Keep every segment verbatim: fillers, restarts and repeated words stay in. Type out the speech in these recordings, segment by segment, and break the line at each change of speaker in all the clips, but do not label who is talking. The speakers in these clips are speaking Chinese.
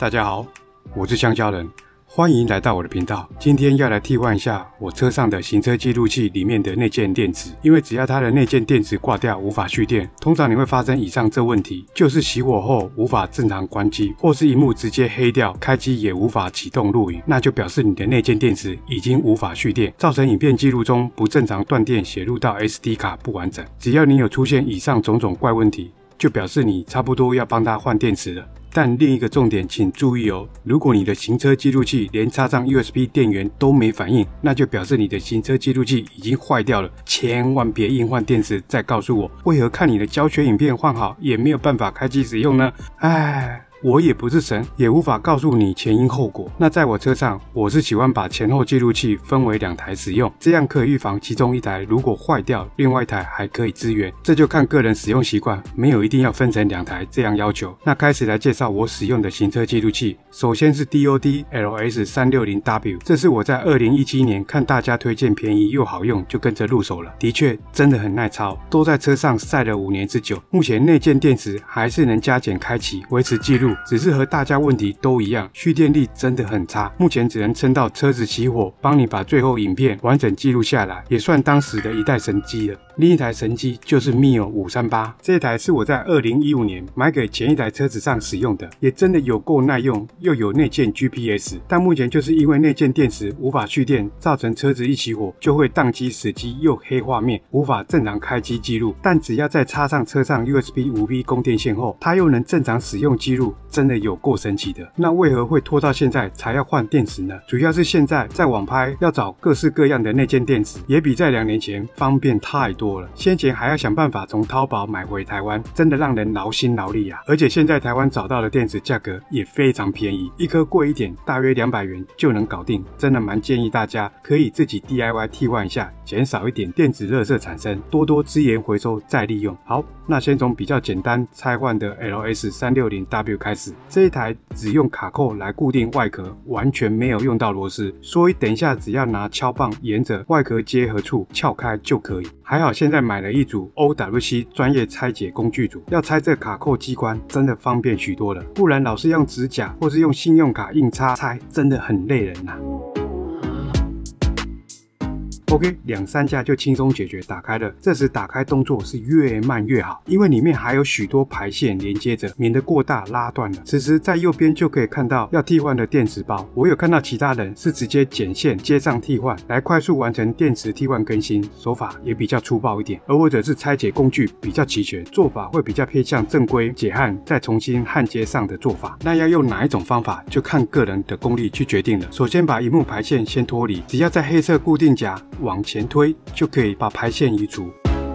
大家好，我是香蕉人，欢迎来到我的频道。今天要来替换一下我车上的行车记录器里面的内建电池，因为只要它的内建电池挂掉无法蓄电，通常你会发生以上这问题，就是熄火后无法正常关机，或是萤幕直接黑掉，开机也无法启动录影，那就表示你的内建电池已经无法蓄电，造成影片记录中不正常断电写入到 S D 卡不完整。只要你有出现以上种种怪问题，就表示你差不多要帮它换电池了。但另一个重点请注意哦，如果你的行车记录器连插上 U S B 电源都没反应，那就表示你的行车记录器已经坏掉了，千万别硬换电池再告诉我，为何看你的教学影片换好也没有办法开机使用呢？唉，我也不是神，也无法告诉你前因后果。那在我车上，我是喜欢把前后记录器分为两台使用，这样可以预防其中一台如果坏掉，另外一台还可以支援。这就看个人使用习惯，没有一定要分成两台这样要求。那开始来介绍我使用的行车记录器。首先是 D O D L S 三六零 W， 这是我在二零一七年看大家推荐便宜又好用，就跟着入手了。的确真的很耐操，都在车上晒了五年之久。目前内建电池还是能加减开启维持记录，只是和大家问题都一样，蓄电力真的很差，目前只能撑到车子熄火，帮你把最后影片完整记录下来，也算当时的一代神机了。另一台神机就是 M I O 五三八， 这台是我在二零一五年买给前一台车子上使用的，也真的有够耐用，又有内建 G P S， 但目前就是因为内建电池无法蓄电，造成车子一起火就会宕机死机又黑画面，无法正常开机记录。但只要再插上车上 U S B 五 V 供电线后，它又能正常使用记录，真的有够神奇的。那为何会拖到现在才要换电池呢？主要是现在在网拍要找各式各样的内建电池，也比在两年前方便太多了。先前还要想办法从淘宝买回台湾，真的让人劳心劳力啊！而且现在台湾找到的电池价格也非常便宜，一颗贵一点，大约两百元就能搞定。真的蛮建议大家可以自己 D I Y 替换一下，减少一点电子垃圾产生，多多资源回收再利用。好，那先从比较简单拆换的 L S 三六零 W 开始。这一台只用卡扣来固定外壳，完全没有用到螺丝，所以等一下只要拿敲棒沿着外壳结合处撬开就可以。还好现在买了一组 O W C 专业拆解工具组，要拆这卡扣机关真的方便许多了，不然老是用指甲或是用信用卡硬插拆，真的很累人啊。OK， 两三下就轻松解决打开了。这时打开动作是越慢越好，因为里面还有许多排线连接着，免得过大拉断了。此时在右边就可以看到要替换的电池包，我有看到其他人是直接剪线接上替换，来快速完成电池替换更新，手法也比较粗暴一点。而或者是拆解工具比较齐全，做法会比较偏向正规解焊再重新焊接上的做法。那要用哪一种方法，就看个人的功力去决定了。首先把萤幕排线先脱离，只要在黑色固定夹往前推，就可以把排线移除。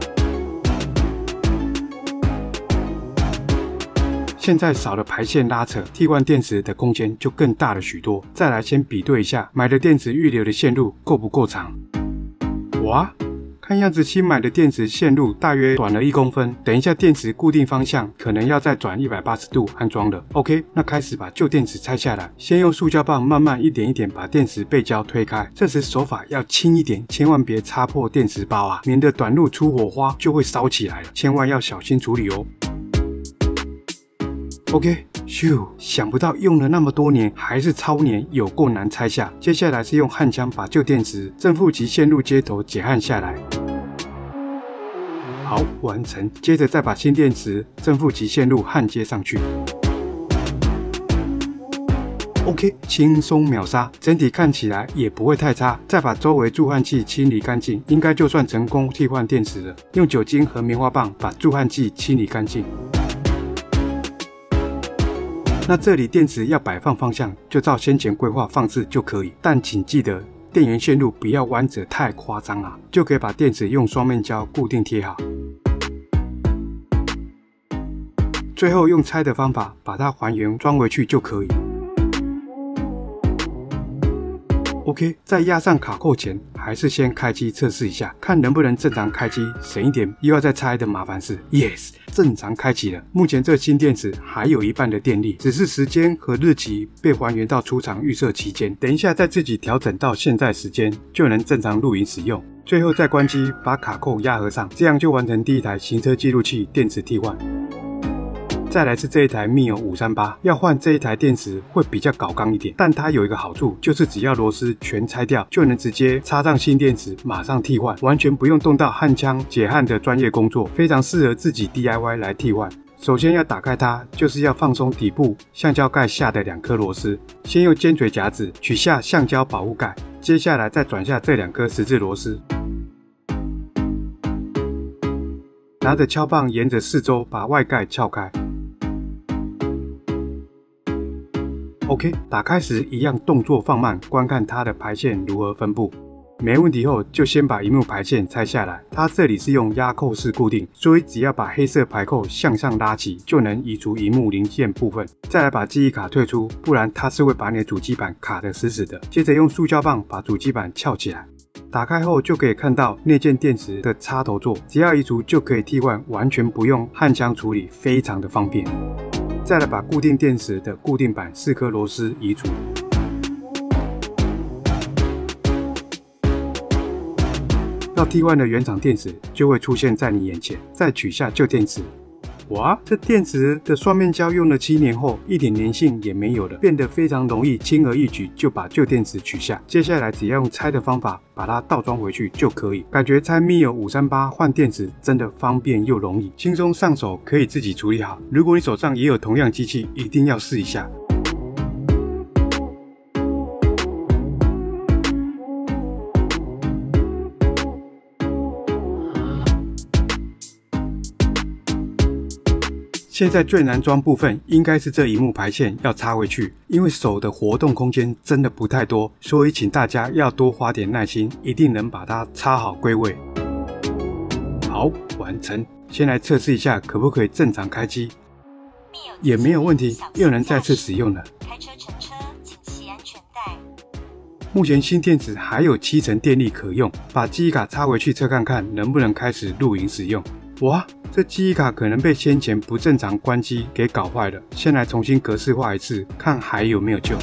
现在少了排线拉扯，替换电池的空间就更大了许多。再来先比对一下买的电池预留的线路够不够长。哇，看样子新买的电池线路大约短了一公分，等一下电池固定方向可能要再转一百八十度安装了。OK， 那开始把旧电池拆下来，先用塑胶棒慢慢一点一点把电池背胶推开，这时手法要轻一点，千万别擦破电池包啊，免得短路出火花就会烧起来了，千万要小心处理哦。OK， 咻，想不到用了那么多年还是超黏，有够难拆下。接下来是用焊枪把旧电池正负极线路接头解焊下来。好，完成。接着再把新电池正负极线路焊接上去。OK， 轻松秒杀，整体看起来也不会太差。再把周围助焊器清理干净，应该就算成功替换电池了。用酒精和棉花棒把助焊剂清理干净。那这里电池要摆放方向，就照先前规划放置就可以，但请记得电源线路不要弯折太夸张啊，就可以把电池用双面胶固定贴好。最后用拆的方法把它还原装回去就可以。OK， 在压上卡扣前，还是先开机测试一下，看能不能正常开机，省一点又要再拆的麻烦事。Yes， 正常开启了。目前这新电池还有一半的电力，只是时间和日期被还原到出厂预设期间，等一下再自己调整到现在时间，就能正常录影使用。最后再关机，把卡扣压合上，这样就完成第一台行车记录器电池替换。 再来是这一台 Mio 五三八，要换这一台电池会比较搞刚一点，但它有一个好处，就是只要螺丝全拆掉，就能直接插上新电池，马上替换，完全不用动到焊枪解焊的专业工作，非常适合自己 D I Y 来替换。首先要打开它，就是要放松底部橡胶盖下的两颗螺丝，先用尖嘴夹子取下橡胶保护盖，接下来再转下这两颗十字螺丝，拿着敲棒沿着四周把外盖撬开。OK， 打开时一样动作放慢，观看它的排线如何分布。没问题后，就先把萤幕排线拆下来。它这里是用压扣式固定，所以只要把黑色排扣向上拉起，就能移除萤幕零件部分。再来把记忆卡退出，不然它是会把你的主机板卡得死死的。接着用塑胶棒把主机板撬起来。打开后就可以看到内建电池的插头座，只要移除就可以替换，完全不用焊枪处理，非常的方便。再来把固定电池的固定板四颗螺丝移除。要替换的原厂电池就会出现在你眼前，再取下旧电池。哇，这电池的双面胶用了七年后，一点粘性也没有了，变得非常容易，轻而易举就把旧电池取下。接下来只要用拆的方法把它倒装回去就可以。感觉拆 Mio 五三八换电池真的方便又容易，轻松上手，可以自己处理好。如果你手上也有同样机器，一定要试一下。现在最难装部分应该是这萤幕排线要插回去，因为手的活动空间真的不太多，所以请大家要多花点耐心，一定能把它插好归位。好，完成。先来测试一下可不可以正常开机，也没有问题，又能再次使用了。开车乘车请系安全带。目前新电池还有七成电力可用，把记忆卡插回去测看看能不能开始录影使用。哇，这记忆卡可能被先前不正常关机给搞坏了，先来重新格式化一次，看还有没有救。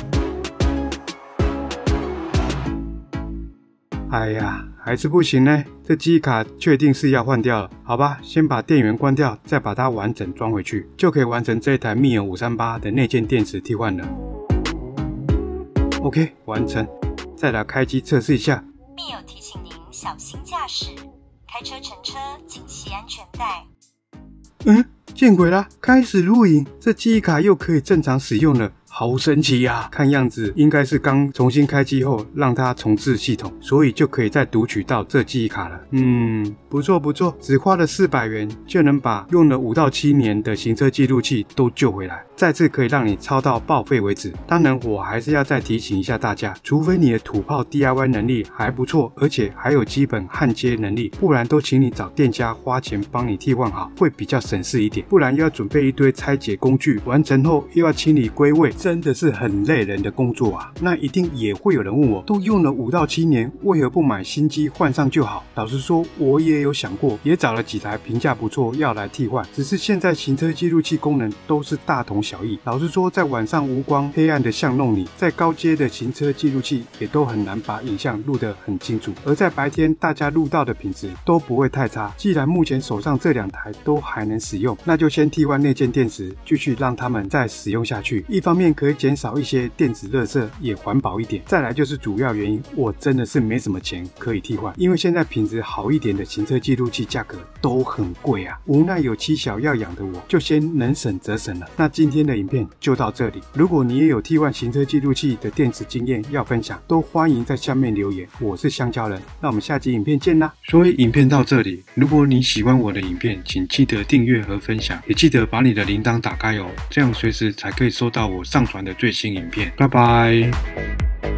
哎呀，还是不行呢，这记忆卡确定是要换掉了。好吧，先把电源关掉，再把它完整装回去，就可以完成这台 Mio 五三八的内建电池替换了。OK， 完成。再来开机测试一下。Mio 提醒您小心驾驶。开车乘车请系安全带。嗯，见鬼啦！开始录影，这记忆卡又可以正常使用了，好神奇呀、啊！看样子应该是刚重新开机后让它重置系统，所以就可以再读取到这记忆卡了。嗯，不错不错，只花了四百元就能把用了五到七年的行车记录器都救回来。再次可以让你抄到报废为止。当然，我还是要再提醒一下大家，除非你的土炮 D I Y 能力还不错，而且还有基本焊接能力，不然都请你找店家花钱帮你替换好，会比较省事一点。不然又要准备一堆拆解工具，完成后又要清理归位，真的是很累人的工作啊。那一定也会有人问我，都用了五到七年，为何不买新机换上就好？老实说，我也有想过，也找了几台评价不错要来替换，只是现在行车记录器功能都是大同小异。老实说，在晚上无光黑暗的巷弄里，在高阶的行车记录器也都很难把影像录得很清楚，而在白天大家录到的品质都不会太差。既然目前手上这两台都还能使用，那就先替换内建电池，继续让它们再使用下去。一方面可以减少一些电子垃圾，也环保一点。再来就是主要原因，我真的是没什么钱可以替换，因为现在品质好一点的行车记录器价格都很贵啊。无奈有妻小要养的我，就先能省则省了。那今天的影片就到这里。如果你也有替换行车记录器的电池经验要分享，都欢迎在下面留言。我是香蕉人，那我们下集影片见啦。所以影片到这里，如果你喜欢我的影片，请记得订阅和分享，也记得把你的铃铛打开哦，这样随时才可以收到我上传的最新影片。拜拜。